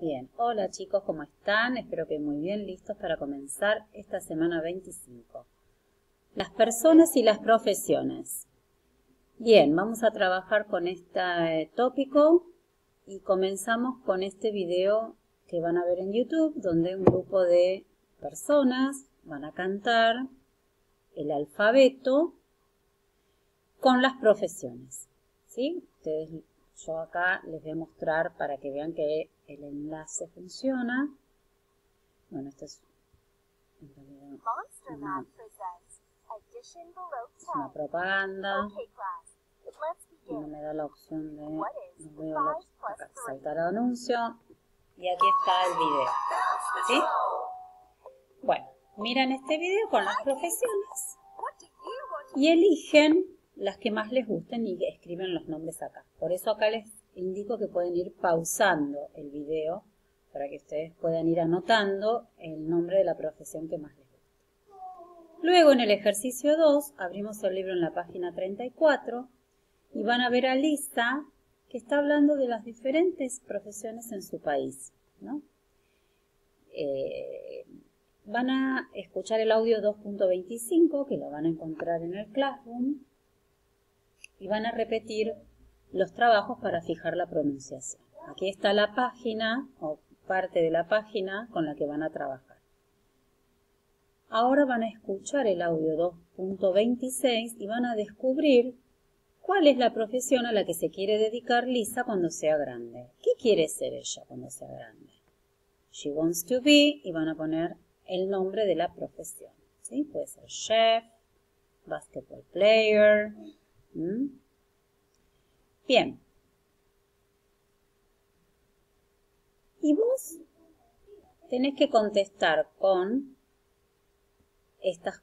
Bien, hola chicos, ¿cómo están? Espero que muy bien, listos para comenzar esta semana 25. Las personas y las profesiones. Bien, vamos a trabajar con este tópico y comenzamos con este video que van a ver en YouTube, donde un grupo de personas van a cantar el alfabeto con las profesiones, ¿sí? Yo acá les voy a mostrar para que vean que el enlace funciona. Bueno, esto es en realidad una propaganda. No me da la opción de acá, saltar al anuncio. Y aquí está el video, ¿sí? Bueno, miran este video con las profesiones y eligen las que más les gusten y escriben los nombres acá. Por eso acá les indico que pueden ir pausando el video para que ustedes puedan ir anotando el nombre de la profesión que más les gusta. Luego en el ejercicio 2 abrimos el libro en la página 34 y van a ver a Lisa que está hablando de las diferentes profesiones en su país, ¿no? Van a escuchar el audio 2.25 que lo van a encontrar en el Classroom y van a repetir los trabajos para fijar la pronunciación. Aquí está la página o parte de la página con la que van a trabajar. Ahora van a escuchar el audio 2.26 y van a descubrir cuál es la profesión a la que se quiere dedicar Lisa cuando sea grande. ¿Qué quiere ser ella cuando sea grande? She wants to be, y van a poner el nombre de la profesión, ¿sí? Puede ser chef, basketball player. Bien. Y vos tenés que contestar con estas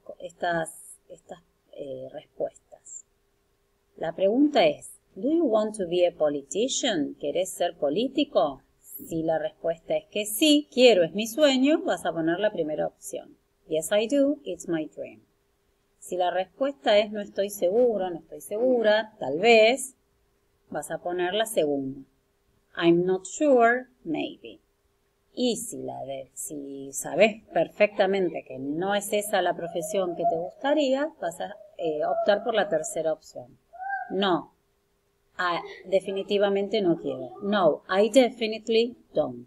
respuestas. La pregunta es, ¿do you want to be a politician? ¿Querés ser político? Si la respuesta es que sí, quiero, es mi sueño, vas a poner la primera opción. Yes, I do, it's my dream. Si la respuesta es no estoy seguro, no estoy segura, tal vez, vas a poner la segunda. I'm not sure, maybe. Y si sabes perfectamente que no es esa la profesión que te gustaría, vas a optar por la tercera opción. No, definitivamente no quiero. No, I definitely don't.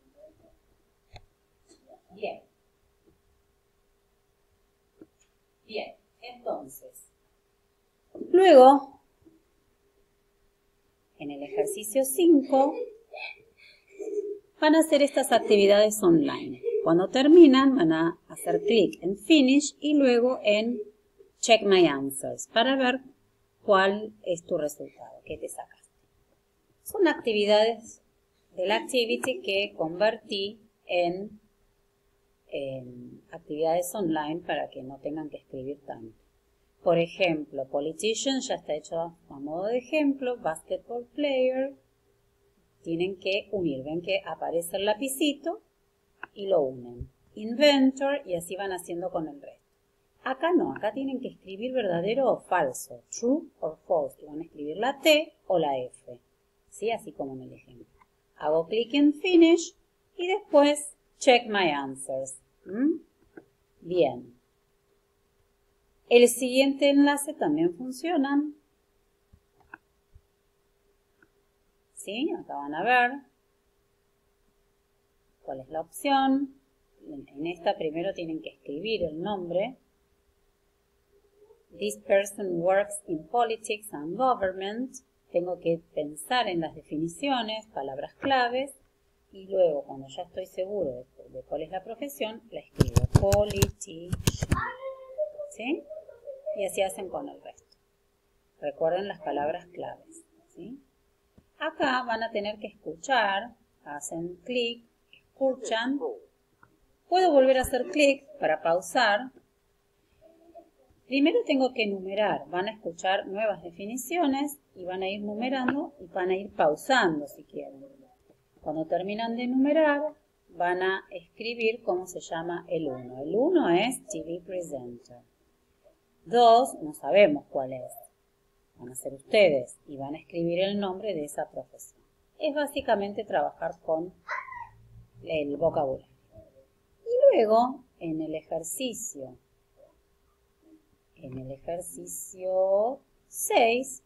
Bien. Bien, entonces. Luego, en el ejercicio 5, van a hacer estas actividades online. Cuando terminan, van a hacer clic en Finish y luego en Check My Answers para ver cuál es tu resultado, qué te sacaste. Son actividades de la Activity que convertí en actividades online para que no tengan que escribir tanto. Por ejemplo, Politician ya está hecho a modo de ejemplo, Basketball Player. Tienen que unir, ven que aparece el lapicito y lo unen. Inventor, y así van haciendo con el resto. Acá no, acá tienen que escribir verdadero o falso, true or false, y van a escribir la T o la F, ¿sí? Así como en el ejemplo. Hago clic en Finish y después Check My Answers. Bien. El siguiente enlace también funciona. ¿Sí? Acá van a ver cuál es la opción. En esta primero tienen que escribir el nombre. This person works in politics and government. Tengo que pensar en las definiciones, palabras claves. Y luego, cuando ya estoy seguro de cuál es la profesión, la escribo politician. ¿Sí? Y así hacen con el resto. Recuerden las palabras claves. ¿Sí? Acá van a tener que escuchar, hacen clic, escuchan. Puedo volver a hacer clic para pausar. Primero tengo que enumerar, van a escuchar nuevas definiciones y van a ir numerando y van a ir pausando si quieren. Cuando terminan de enumerar, van a escribir cómo se llama el 1. El 1 es TV Presenter. 2, no sabemos cuál es. Van a ser ustedes y van a escribir el nombre de esa profesión. Es básicamente trabajar con el vocabulario. Y luego, en el ejercicio 6,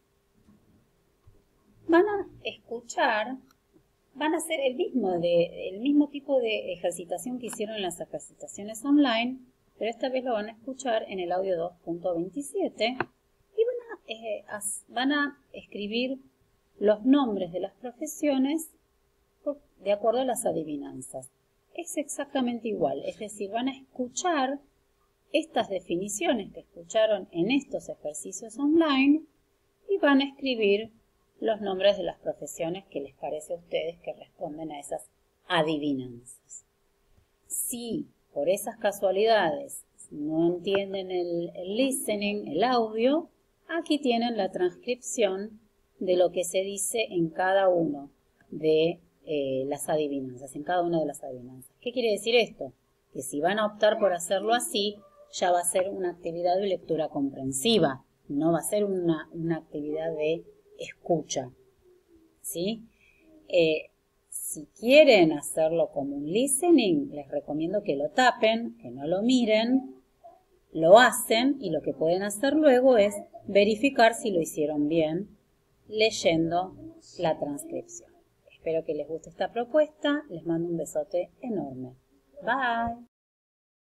van a escuchar, van a hacer el mismo tipo de ejercitación que hicieron en las ejercitaciones online, pero esta vez lo van a escuchar en el audio 2.27 y van a escribir los nombres de las profesiones de acuerdo a las adivinanzas. Es exactamente igual, es decir, van a escuchar estas definiciones que escucharon en estos ejercicios online y van a escribir los nombres de las profesiones que les parece a ustedes que responden a esas adivinanzas. Si por esas casualidades no entienden el listening, el audio, aquí tienen la transcripción de lo que se dice en cada uno de las adivinanzas, en cada una de las adivinanzas. ¿Qué quiere decir esto? Que si van a optar por hacerlo así, ya va a ser una actividad de lectura comprensiva, no va a ser una actividad de escucha, ¿sí? Si quieren hacerlo como un listening, les recomiendo que lo tapen, que no lo miren, lo hacen y lo que pueden hacer luego es verificar si lo hicieron bien leyendo la transcripción. Espero que les guste esta propuesta, les mando un besote enorme. Bye.